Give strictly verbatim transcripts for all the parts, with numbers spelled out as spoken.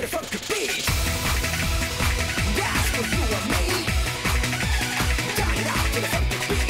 the funky beat. That's for you and me. Turn it up to the funky beat.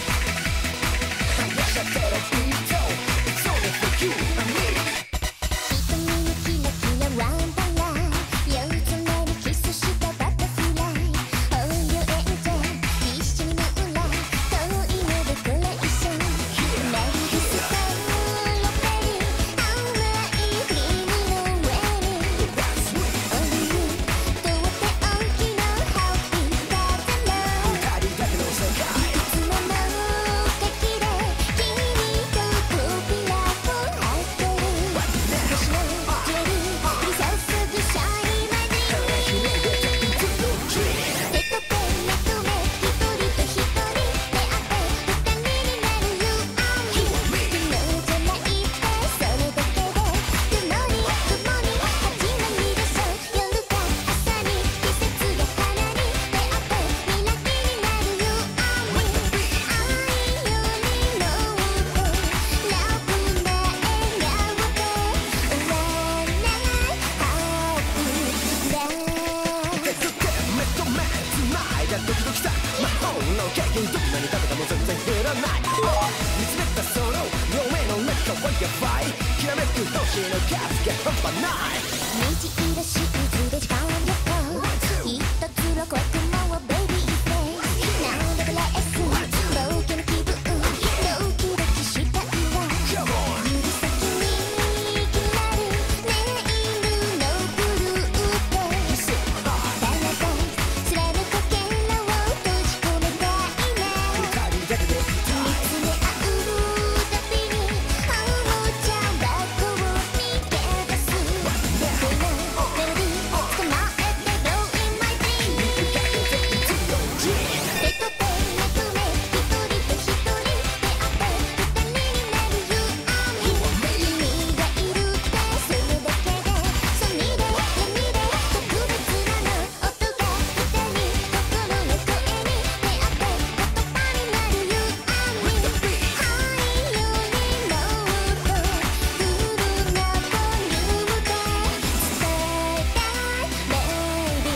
I wish I could have been told it's only for you and me. 瞳にキラキラワンダライ夜空にキスしたバタフライ泳いで一緒にムーライ遠いのデコレーションメリーストロベリー甘い君の上に That's sweet. お湯とって大きなハッピーだったの二人だけの世界。 いつもの敵で君と扉を開ける星のジュエリー降り注ぐシャイニーマジックひねれて into your dream. 手と手目と目一人と一人出会って二人になる You and me 昨日じゃないってそれだけで共に共に始まりでしょ夜か朝に季節が花に出会って未来になる You and me 愛よりのってラブな笑顔で終わらないハッピーだ手と手目と目繋いだドキドキさ魔法のケーキどんなに食べても全然減らない。見つめたその両目の中はやばいきらめく星の数が半端ない。 虹色シーズで時間旅行一つの怖くもベイビーフェイスなんだかレース冒険の気分ドキドキしたいわ Come on. 指先に決まるネイルのブルーで So high. 体すれるかけらを閉じ込めたいね二人だけでいたい。 見つめ合うたびにおもちゃ箱を逃げ出す恋のメロディー捕まえて Blowing my dream かけて into your dream. 手と手目と目一人と一人出会って二人になる You and me 君がいるってそれだけでそう見れ闇で特別なの音が二人心の声に出会って言葉になる You and me 愛よりもっとフルなボリュームで伝えたい Baby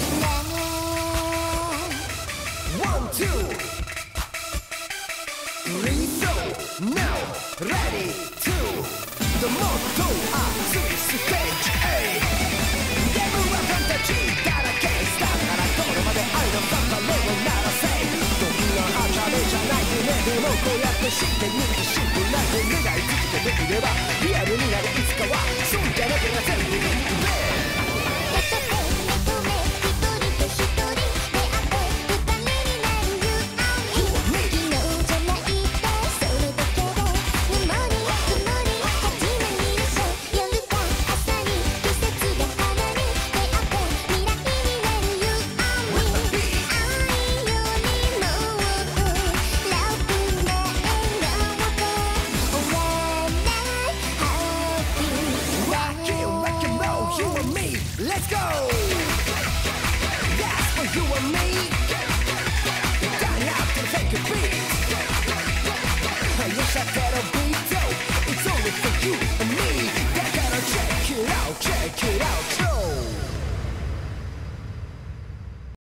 ね One, two, three, so now ready to the もっと熱いステージ A ゲームはファンタジーだらけスターからゴールまで愛のバンバレを鳴らせどんな当たりじゃない夢でもこうやって知ってみるシンプルな願い続けていればリアルになるいつかはそうじゃなきゃ全部いいべ手と手目と目一人と一人出会って二人になる You and me 昨日じゃないってそれだけで共に共に始まりでしょ夜か朝に季節が花に出会って未来になる You and me 愛よりもっとラブな笑顔で終わらないハッピー Rock it, rock and roll, you and me, let's go! That's for you and me. Turn up to the funky beat. I wish I could have been told it's only for you and me. I gotta check it out, check it out.